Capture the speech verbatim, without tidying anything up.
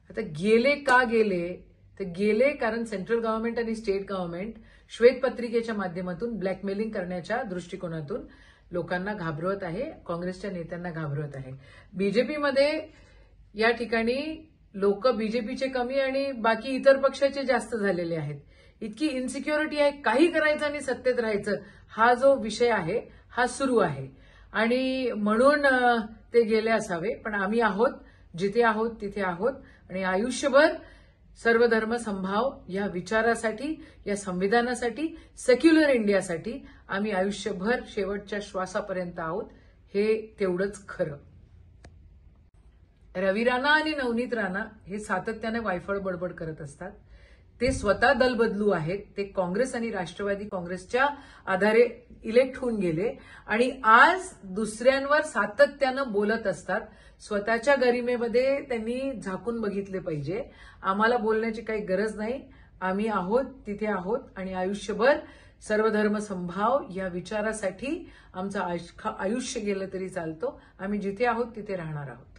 आता गेले का गेले तर गेले कारण सेंट्रल गव्हर्नमेंट आणि स्टेट गव्हर्नमेंट श्वेतपत्रिकेच्या माध्यमातून ब्लॅकमेलिंग करण्याच्या दृष्टिकोनातून लोकांना घाबरवत आहे, काँग्रेसच्या नेत्यांना घाबरवत आहे. बीजेपीमध्ये या ठिकाणी लोक बीजेपीचे कमी आणि बाकी इतर पक्षाचे जास्त झालेले आहेत. इतकी इन्सिक्युरिटी आहे, काही करायचं आणि सत्तेत राहायचं हा जो विषय आहे हा सुरू आहे आणि म्हणून ते गेले असावे. पण आम्ही आहोत, जिथे आहोत तिथे आहोत आणि आयुष्यभर सर्वधर्म समभाव या विचारासाठी, या संविधानासाठी, सेक्युलर इंडियासाठी आम्ही आयुष्यभर शेवटच्या श्वासापर्यंत आहोत. हे तेवढंच खरं. रवी राणा आणि नवनीत राणा हे सातत्याने वायफळ बडबड करत असतात. ते स्वतः दल बदलू आहेत. ते काँग्रेस आणि राष्ट्रवादी काँग्रेसच्या आधारे इलेक्ट होऊन गेले आणि आज दुसऱ्यांवर सातत्यानं बोलत असतात. स्वतःच्या गरिमेमध्ये त्यांनी झाकून बघितले पाहिजे. आम्हाला बोलण्याची काही गरज नाही. आम्ही आहोत तिथे आहोत आणि आयुष्यभर सर्वधर्म समभाव या विचारासाठी आमचं आयुष्य गेलं तरी चालतो. आम्ही जिथे आहोत तिथे राहणार आहोत.